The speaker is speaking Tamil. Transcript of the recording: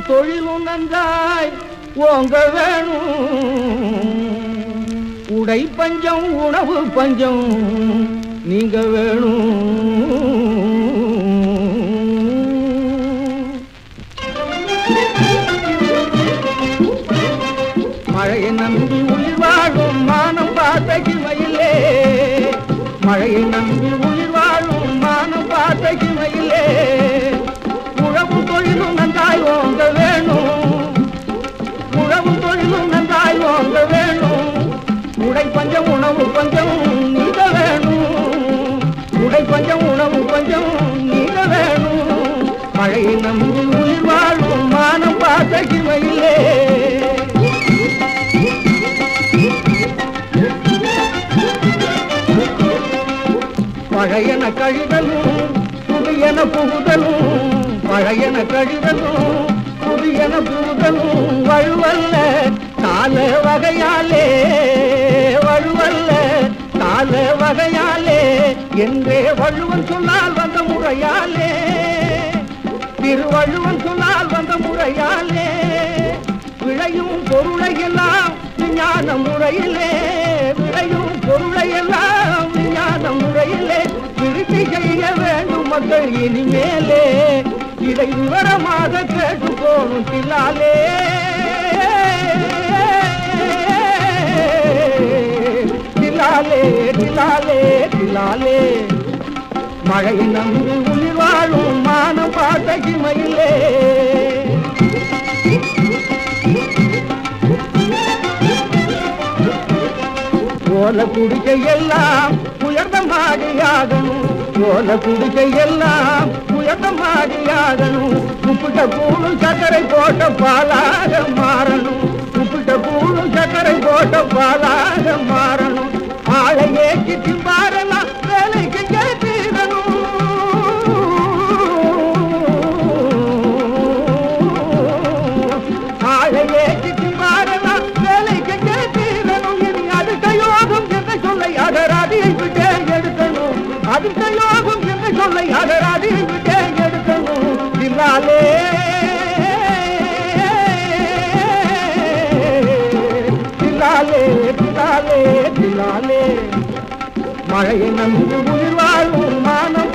தொழிலும் நன்றாய் ஓங்க வேணும். உடை பஞ்சம் உணவு பஞ்சம் நீங்க வேணும். மழையை நம்பி உயிர் வாழும் மானம் பார்த்த கிமையிலே, மழையை நம்பி உயிர் வாழும் மானம் பார்த்த கிமையிலே, உழவு தொழிலும் நன்றாய் ஓங்க வேணும். உழவு தொழிலும் நன்றாய் ஓங்க வேணும். உடை பஞ்சம் உணவு பஞ்சம் நீங்க வேணும். உடை பஞ்சம் உணவு பஞ்சம் நீங்க வேணும். மழையை நம்பி உயிர் வாழும் மானம் பார்த்த கிமையிலே. பழையன கழிதலும் புதியன புகுதலும், பழையன கழிதலும் புதியன புகுதலும் வழுவல்ல கால வகையாலே, வழுவல்ல கால வகையாலே என்றே வள்ளுவன் சொன்னால் வந்த முறையாலே, திருவள்ளுவன் சொன்னால் வந்த முறையாலே, விளையும் பொருளை எல்லாம் விஞ்ஞான முறையிலே, விளையும் பொருளை எல்லாம் விஞ்ஞான முறையிலே திருத்தி செய்ய வேண்டும் மக்கள் இனிமேலே. இதை விவரமாக கேட்டு போனும் தில்லாலே. தில்லாலே தில்லாலே தில்லாலே. மழையை நம்பி உயிர் வாழும் மானம் பார்த்த கிமையிலே. ஓல குடிக்கை எல்லாம் உயர்ந்த மாடியாகணும். ஓல குடிக்கை எல்லாம் உயர்ந்த மாடியாகணும். உப்பிட்ட கூழும் சர்க்கரை போட்ட பாலாக மாறணும். உப்பிட்ட கூழும் சர்க்கரை போட்ட பாலாக மாறணும். ஆளை ஏற்றி திம்பாரெல்லாம் வேலைக்கு ஏற்றிடணும். ஆளை ஏற்றி திம்பாரெல்லாம் வேலைக்கு ஏற்றிடணும். இனி அடுத்த யோகம் என்ற சொல்லை அகராதியை விட்டே எடுக்கணும். அடுத்த யோகம் என்ற சொல்லை அகராதியை விட்டே எடுக்கணும். தில்லாலே தில்லாலே தில்லாலே தில்லாலே. மழையை நம்பி உயிர் வாழும் மானம்